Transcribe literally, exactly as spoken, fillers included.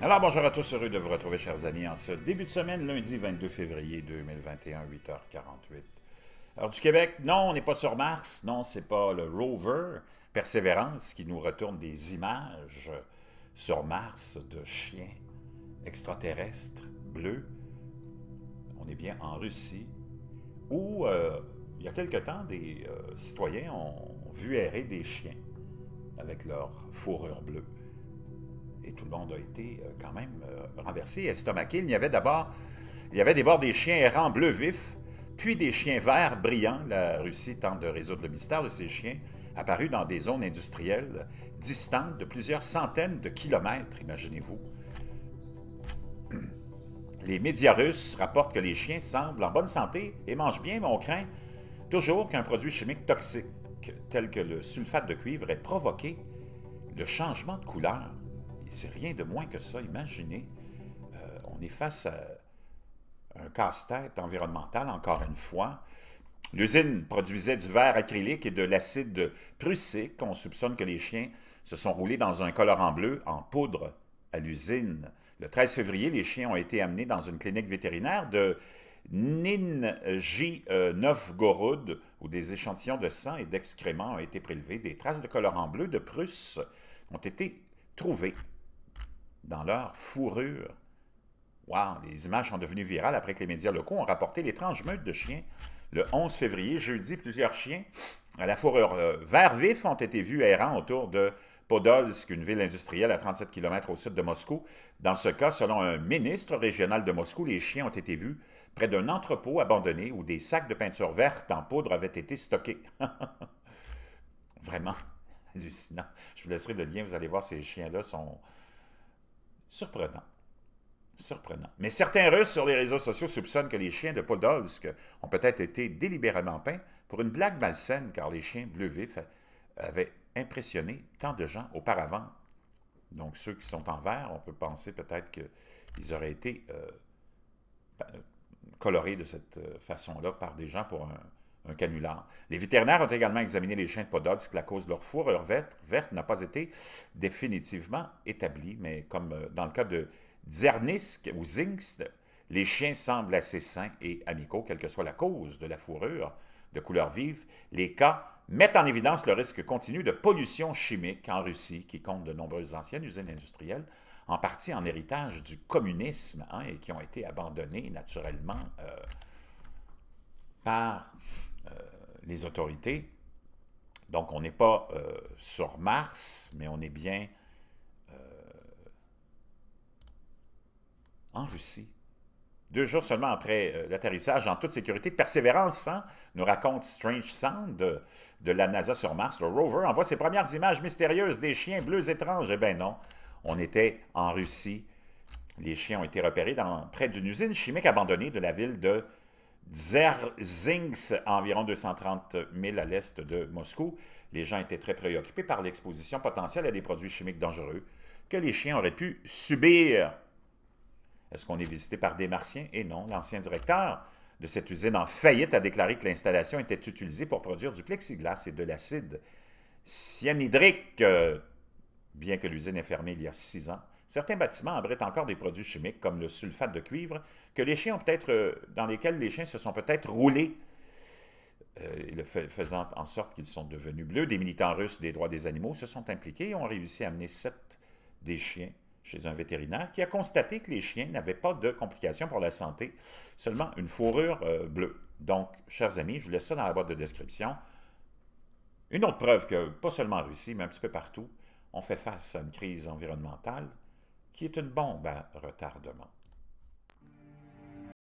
Alors, bonjour à tous, heureux de vous retrouver, chers amis, en ce début de semaine, lundi vingt-deux février deux mille vingt et un, huit heures quarante-huit. Alors, du Québec, non, on n'est pas sur Mars, non, c'est pas le rover Persévérance qui nous retourne des images sur Mars de chiens extraterrestres bleus. On est bien en Russie, où, euh, il y a quelque temps, des euh, citoyens ont vu errer des chiens avec leur fourrure bleue. Et tout le monde a été euh, quand même euh, renversé, estomaqué. Il y avait d'abord, il y avait d'abord des chiens errants bleus vifs, puis des chiens verts brillants. La Russie tente de résoudre le mystère de ces chiens apparus dans des zones industrielles distantes de plusieurs centaines de kilomètres, imaginez-vous. Les médias russes rapportent que les chiens semblent en bonne santé et mangent bien, mais on craint toujours qu'un produit chimique toxique, tel que le sulfate de cuivre, ait provoqué le changement de couleur. C'est rien de moins que ça. Imaginez, euh, on est face à un casse-tête environnemental, encore une fois. L'usine produisait du verre acrylique et de l'acide prussique. On soupçonne que les chiens se sont roulés dans un colorant bleu en poudre à l'usine. Le treize février, les chiens ont été amenés dans une clinique vétérinaire de Nijni Novgorod, où des échantillons de sang et d'excréments ont été prélevés. Des traces de colorant bleu de Prusse ont été trouvées dans leur fourrure. Wow! Les images sont devenues virales après que les médias locaux ont rapporté l'étrange meute de chiens. Le onze février, jeudi, plusieurs chiens à la fourrure euh, vert vif ont été vus errant autour de Podolsk, une ville industrielle à trente-sept kilomètres au sud de Moscou. Dans ce cas, selon un ministre régional de Moscou, les chiens ont été vus près d'un entrepôt abandonné où des sacs de peinture verte en poudre avaient été stockés. Vraiment hallucinant. Je vous laisserai le lien, vous allez voir, ces chiens-là sont surprenants. Surprenant. Mais certains Russes sur les réseaux sociaux soupçonnent que les chiens de Podolsk ont peut-être été délibérément peints pour une blague malsaine, car les chiens bleus vifs avaient impressionné tant de gens auparavant. Donc ceux qui sont en vert, on peut penser peut-être qu'ils auraient été euh, colorés de cette façon-là par des gens pour un, un canular. Les vétérinaires ont également examiné les chiens de Podolsk. La cause de leur fourrure verte, verte n'a pas été définitivement établie, mais comme dans le cas de Dzernisk ou Zingst, les chiens semblent assez sains et amicaux, quelle que soit la cause de la fourrure de couleur vive. Les cas mettent en évidence le risque continu de pollution chimique en Russie, qui compte de nombreuses anciennes usines industrielles, en partie en héritage du communisme, hein, et qui ont été abandonnées naturellement euh, par euh, les autorités. Donc on n'est pas euh, sur Mars, mais on est bien en Russie. Deux jours seulement après euh, l'atterrissage en toute sécurité, Persévérance, hein, nous raconte Strange Sound de, de la NASA sur Mars. Le rover envoie ses premières images mystérieuses des chiens bleus étranges. Eh bien non, on était en Russie. Les chiens ont été repérés dans, près d'une usine chimique abandonnée de la ville de Dzerzinsk, à environ deux cent trente milles à l'est de Moscou. Les gens étaient très préoccupés par l'exposition potentielle à des produits chimiques dangereux que les chiens auraient pu subir. Est-ce qu'on est visité par des martiens? Et non, l'ancien directeur de cette usine en faillite a déclaré que l'installation était utilisée pour produire du plexiglas et de l'acide cyanhydrique, euh, bien que l'usine ait fermé il y a six ans. Certains bâtiments abritent encore des produits chimiques, comme le sulfate de cuivre, que les chiens ont peut-être, euh, dans lesquels les chiens se sont peut-être roulés, euh, faisant en sorte qu'ils sont devenus bleus. Des militants russes des droits des animaux se sont impliqués et ont réussi à amener sept des chiens chez un vétérinaire qui a constaté que les chiens n'avaient pas de complications pour la santé, seulement une fourrure euh, bleue. Donc, chers amis, je vous laisse ça dans la boîte de description. Une autre preuve que, pas seulement en Russie, mais un petit peu partout, on fait face à une crise environnementale qui est une bombe à retardement.